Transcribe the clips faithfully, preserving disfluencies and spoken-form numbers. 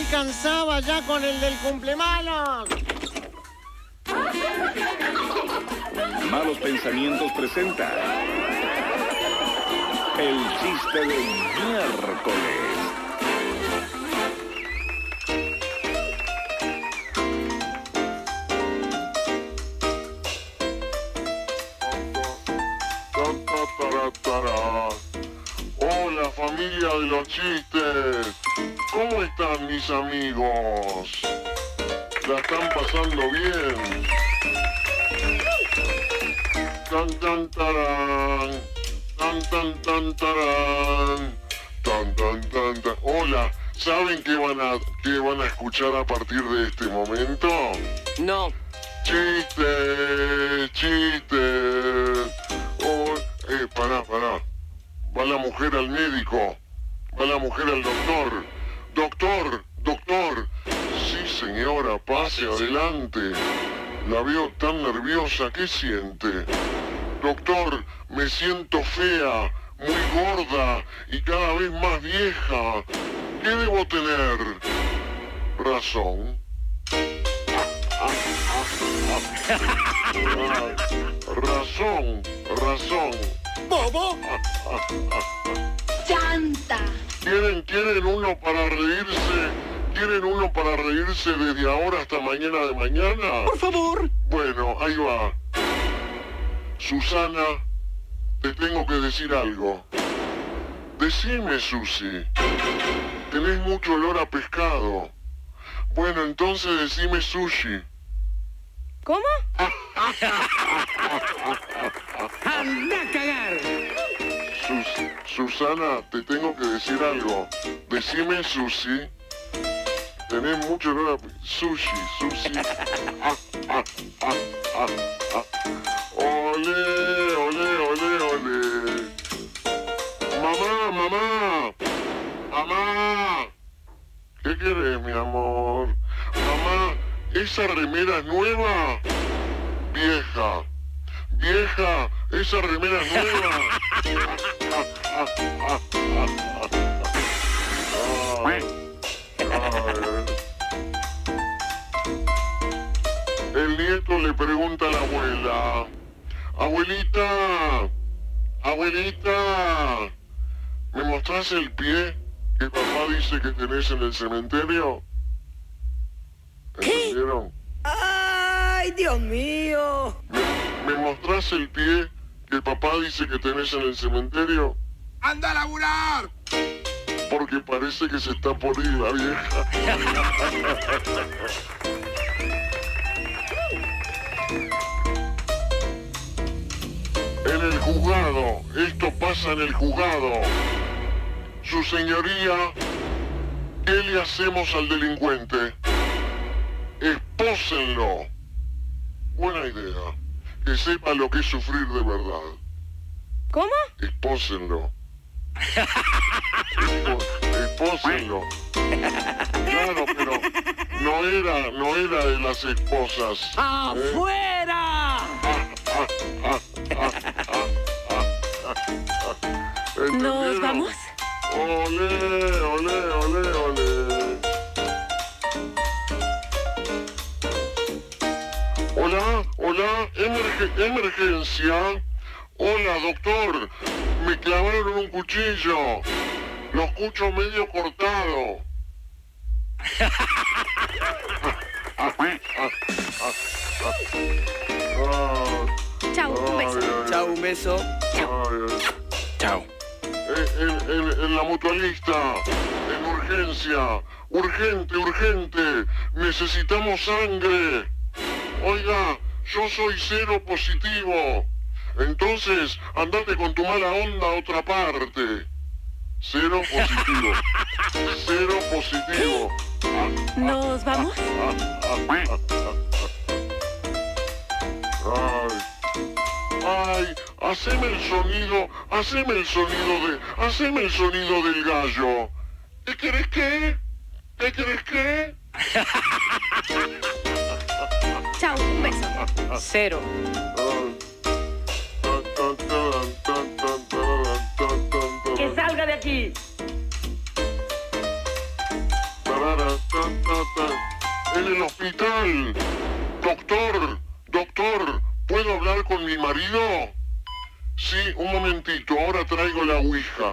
alcanzaba ya con el del cumpleaños. Malos Pensamientos presenta el chiste del miércoles. Hola, familia de los chistes. ¿Cómo están mis amigos? ¿La están pasando bien? Tan tan tarán, tan tan tan tarán, tan tan tan tan. Hola, ¿saben qué van a qué van a escuchar a partir de este momento? No. Chistes, chistes. Oh, eh, pará, pará. Va la mujer al médico. Va la mujer al doctor. Doctor, doctor. Sí, señora, pase adelante. La veo tan nerviosa, ¿qué siente? Doctor, me siento fea, muy gorda y cada vez más vieja. ¿Qué debo tener? Razón. Razón, razón. ¿Bobo? ¡Chanta! ¿Quieren, quieren uno para reírse? ¿Quieren uno para reírse desde ahora hasta mañana de mañana? Por favor. Bueno, ahí va. Susana, te tengo que decir algo. Decime, Susi. Tenés mucho olor a pescado. Bueno, entonces decime sushi. ¿Cómo? ¡Anda a cagar! Sus Susana, te tengo que decir algo. Decime, Susi. Tenés mucho olor a... Sushi, sushi. Ah, ah, ah, ah, ah. Olé, olé, olé, olé. Mamá, mamá. Mamá. ¿Qué querés, mi amor? Mamá, ¿esa remera es nueva? Vieja. Vieja, esa remera es nueva. Ay, ay. El nieto le pregunta a la abuela: Abuelita, abuelita, ¿me mostrás el pie que papá dice que tenés en el cementerio? ¿Entendieron? ¡Ay, Dios mío! ¿Me, ¿Me mostrás el pie que papá dice que tenés en el cementerio? ¡Anda a laburar! Porque parece que se está por ir la vieja. En el juzgado, esto pasa en el juzgado. Su señoría, ¿qué le hacemos al delincuente? Espósenlo. Buena idea. Que sepa lo que es sufrir de verdad. ¿Cómo? Espósenlo. Espo- Espósenlo. Claro, pero no era, no era de las esposas. ¿eh? ¡Afuera! ¿Nos vamos? Olé, olé, olé, olé. Hola, hola, emerge- emergencia. Hola, doctor. Me clavaron un cuchillo. Lo escucho medio cortado. Chau, un beso. Chao, un beso. Chao. En, en- en la mutualista, en urgencia, urgente, urgente, necesitamos sangre. Oiga, yo soy cero positivo. Entonces, andate con tu mala onda a otra parte. Cero positivo. Cero positivo. ¿Nos vamos? Ay, ay, haceme el sonido, haceme el sonido de, haceme el sonido del gallo. ¿Qué querés qué? ¿Qué querés qué? Chau, un beso. Cero. Que salga de aquí! Tarara, tan, hospital. Doctor, doctor, ¿puedo hablar con mi marido? Sí, un momentito, ahora traigo la ouija.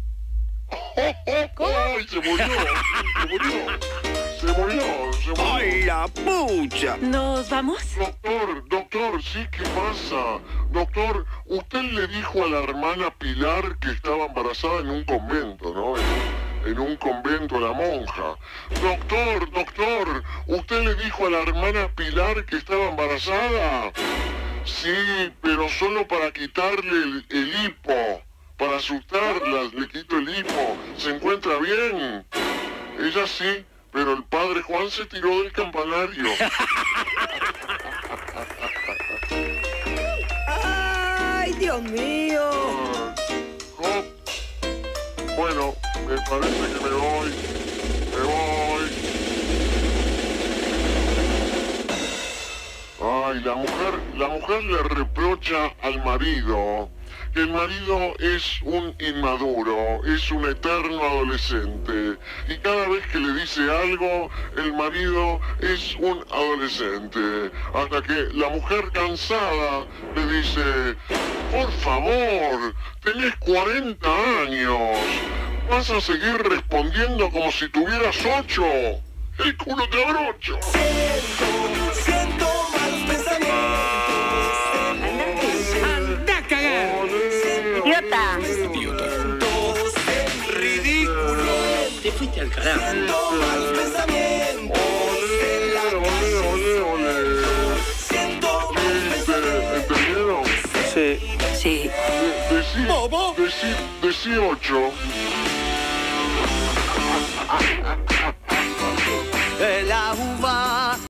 ¡Ay, se murió! ¡Se murió! ¡Se murió! ¡Se murió! ¡Ay, la pucha! ¿Nos vamos? Doctor, doctor, sí, ¿qué pasa? Doctor, usted le dijo a la hermana Pilar que estaba embarazada en un convento, ¿no? En un, en un convento, la monja. Doctor, doctor, ¿usted le dijo a la hermana Pilar que estaba embarazada? Sí, pero solo para quitarle el, el hipo. Para asustarla, le quito el hipo. ¿Se encuentra bien? Ella sí, pero el padre Juan se tiró del campanario. ¡Ay, Dios mío! Ah, bueno, me parece que me voy. Me voy. Ay, la mujer, la mujer le reprocha al marido que el marido es un inmaduro, es un eterno adolescente. Y cada vez que le dice algo, el marido es un adolescente. Hasta que la mujer cansada le dice, por favor, tenés cuarenta años. ¿Vas a seguir respondiendo como si tuvieras ocho? El culo te abrocho. Siento, siento malos pensamientos. ¡Anda a cagar! Idiota. Pensamientos ridículo. Te fuiste al carajo. Siento malos pensamientos. En la Ole, ole, ole. siento malos pensamientos. ¿Entendieron? Sí. Sí. De- decí, ¿Bobo? decí, decí ocho.